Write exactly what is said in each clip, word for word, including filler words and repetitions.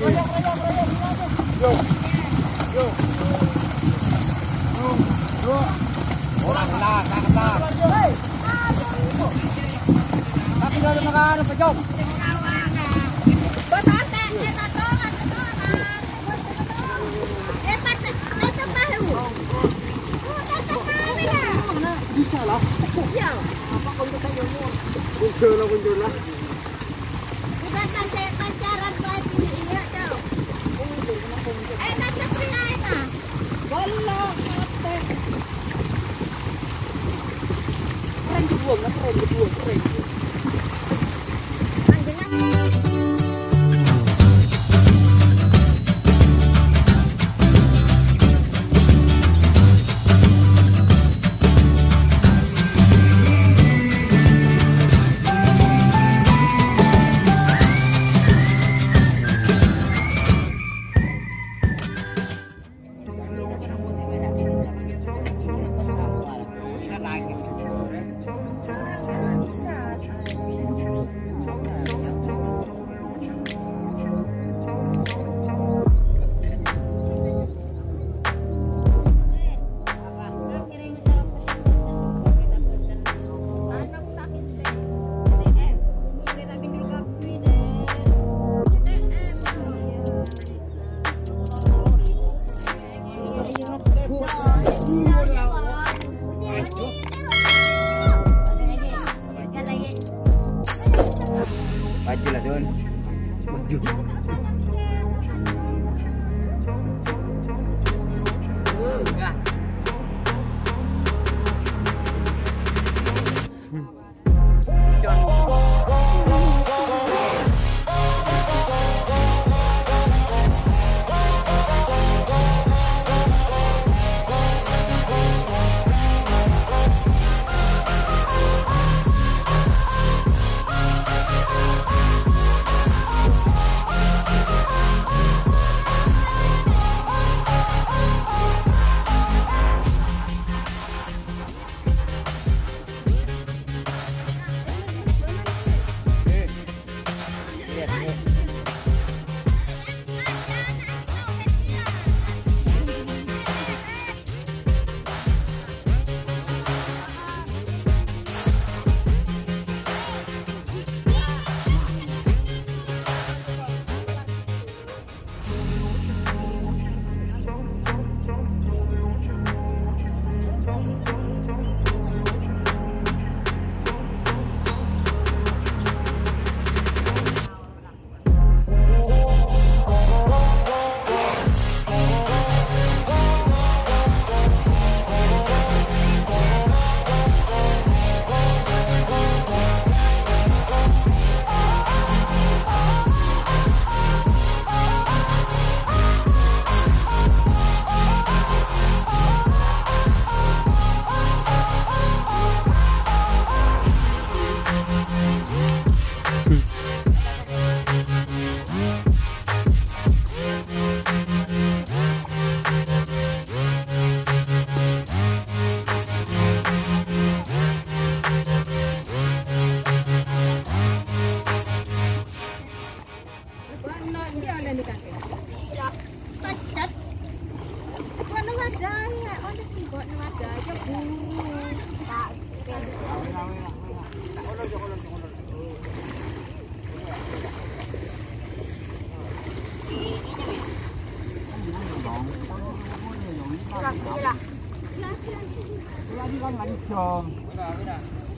Yo. Yo. Yo. Orang lah, tak lah. Tapi dah makan apa jom? Bos ante, kita tongan, tongan. Eh, pat, tetap baru. Oh, tetap baru ya. Bisa lah. Ya. Apa kau tak jomor? Kunjul lah, kunjul lah. Sudah nanti pacaran baik ini ya, jauh. Eh, nanti pria ini. Walau kate. Keren kedua, keren kedua, keren. Maju lah Don. Maju. Enggak. Lagi kan lagi jom. Beda, beda.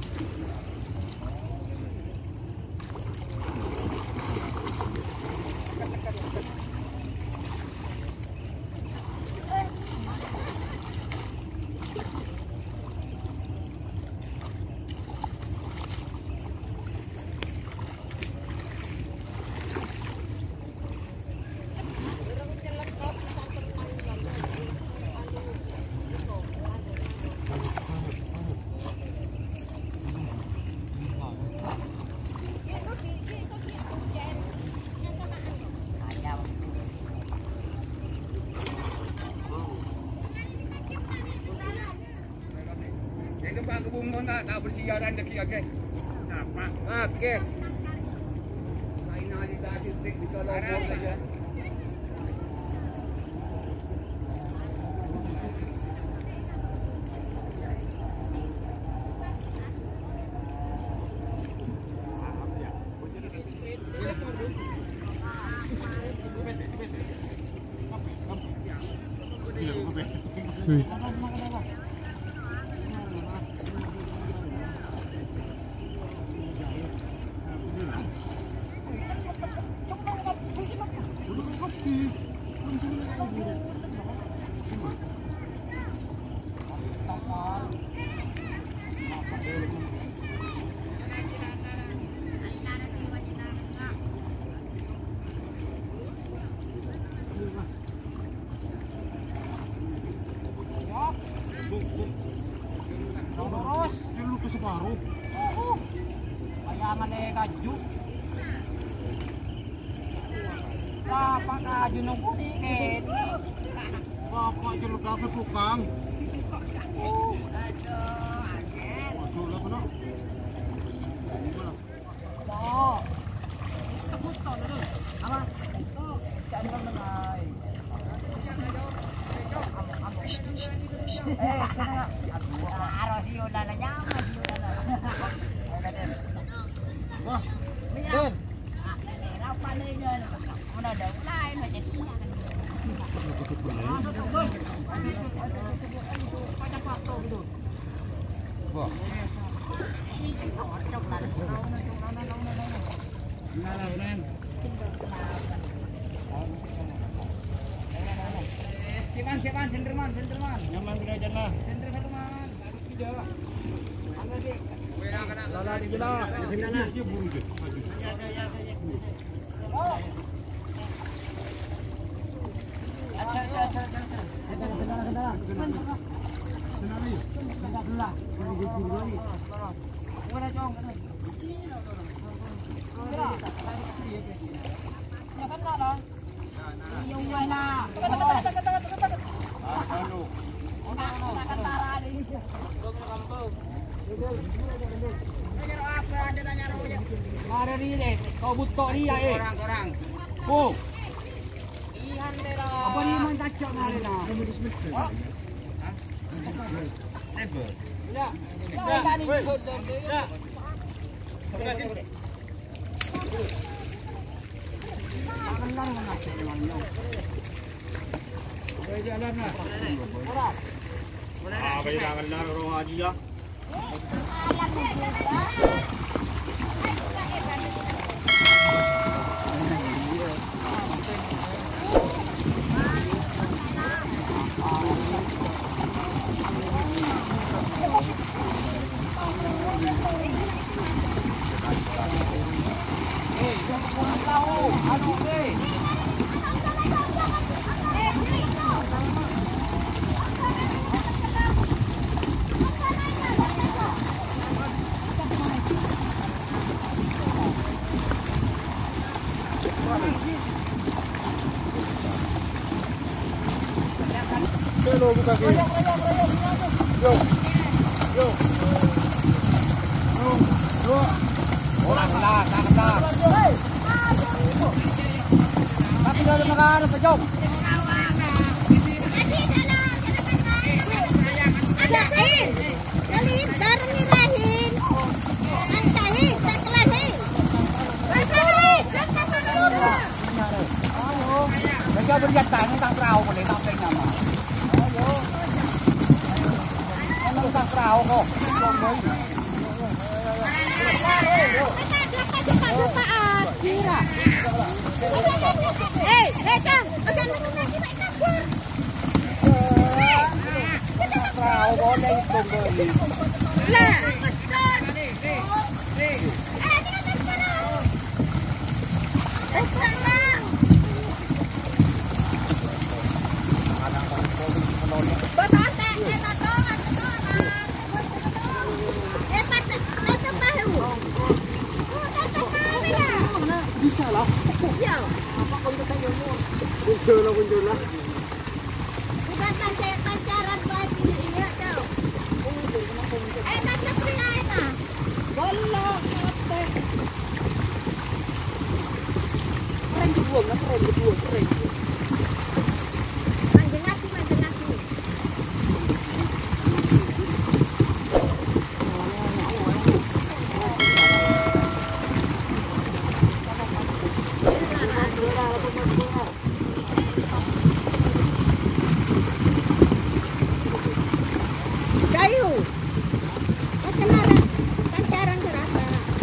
Pak kebun nak tak bersiaran deki okey. Nampak. Okey. Lain hari Bapak kaju nung dikit. Bapak jeluk apa tukang? Sipan, sipan, senderman, senderman. Nyaman bila jalan. Senderman teman. Tidak. Angkat sih. Lala di jalan. Senderman. Dia buru je. Oh. Acha, acha, acha, acha. Senderman, senderman, senderman. Senderman. Senari. Senderman dulu. Buru buru lagi. Mana jong? Makan lah lah. Yung wala. Takat takat takat takat takat takat. Ah, lalu. Una una kantara di. Bog na kambog. Nagaro apa ada nanya ro ya. Mare ri le. Kau buto dia eh. Orang orang. Oh. Ihan de la. Apa ni man tacok mare na. Ha? Ever. Ya. Ya. Ya. Makan lang mana naman yo. Oke jalan na. Ora. Ah, kailangan na ro haji ya. Hello, buka ke. Yo. Yo. Yo. Yo. Orang lah, tak lah. Tapi dah makan apa jom? Ada air. Jalim, darah ni rahin. Antahi, saklahi. Saklahi, saklahi. Mereka berjatan tak perahu boleh tak teng nama. Ayo. Kalau tak perahu kok. Kira. Eh, eh Kang, akan nak kita kabur. Perahu boleh itu beli. Lah. Eh, sana. Basate, eh tato, tato. Eh pat, tato bahu. Oh, tato kami lah. Bisa lah. Ya. Apa kau kita tanya? Muncul lah, muncul lah. Bukan pancet pancaran baik ini iya tau. Eh tato pria itu. Wallah, kate. berdua, nak keren berdua, keren. Manjang aku, manjang aku. Kayu. Macam mana? Kan jarang kerasa.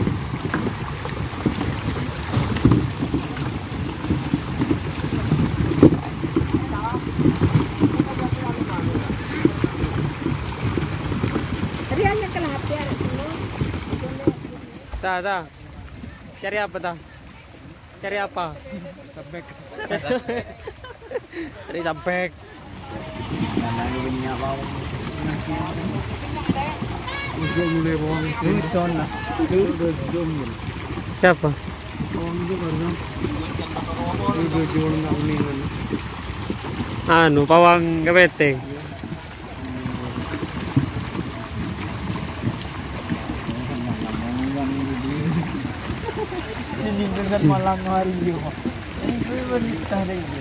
Rianya kelihatan semua. Dah, dah. Cari apa dah? Cari apa? Sabek. Cari sabek. Mana ni minyak bawang. Udah mulai bawang. Ini sana. Udah jom. Siapa? Bawang itu karena udah jual nak kuningan. Anu, pawang kepiting. Ini dengan malam hari juga. Ini berita lagi.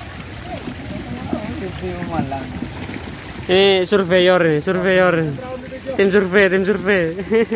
Itu malam. Ini surveyor nih, surveyor. Tim survei, tim survei.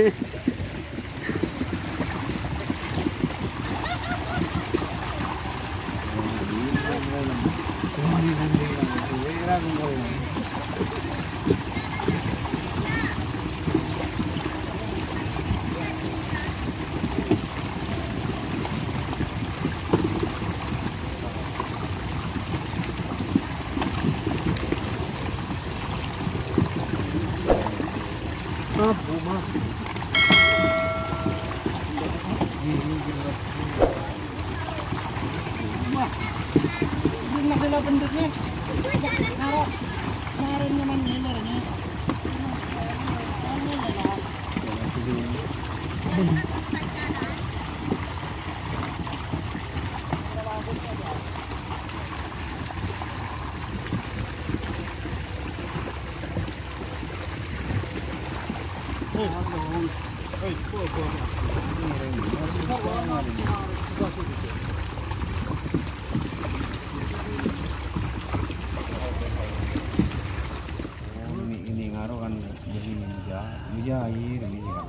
Apa mah? Ini adalah bentuknya. Kalau caranya mana ini? Ini ngaruh kan jadi meja, meja air ini kan.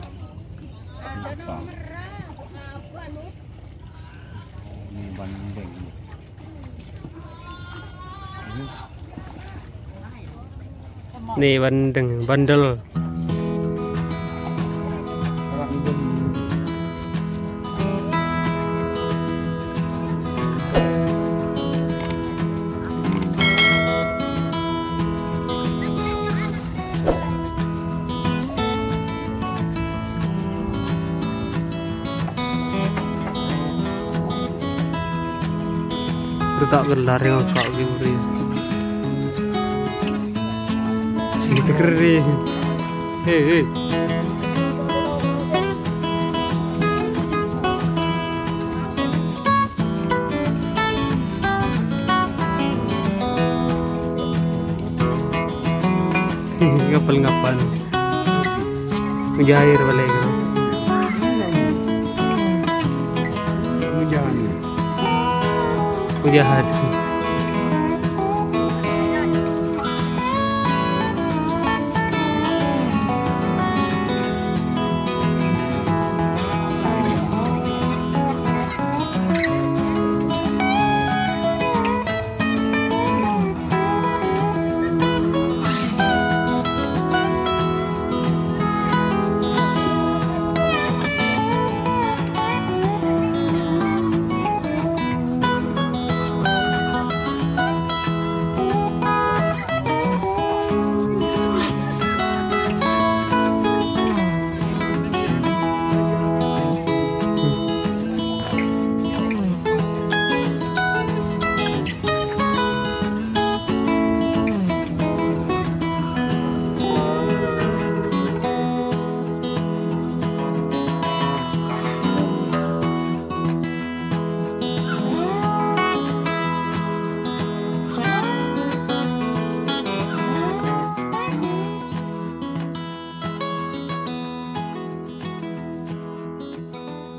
Ini bandeng. Nih bandeng, bandel. Tak gelar yang kau beri. Segitu keren. Hei, hei. Ngapal-ngapal. Mujair balik. Mujahan. Mujahat.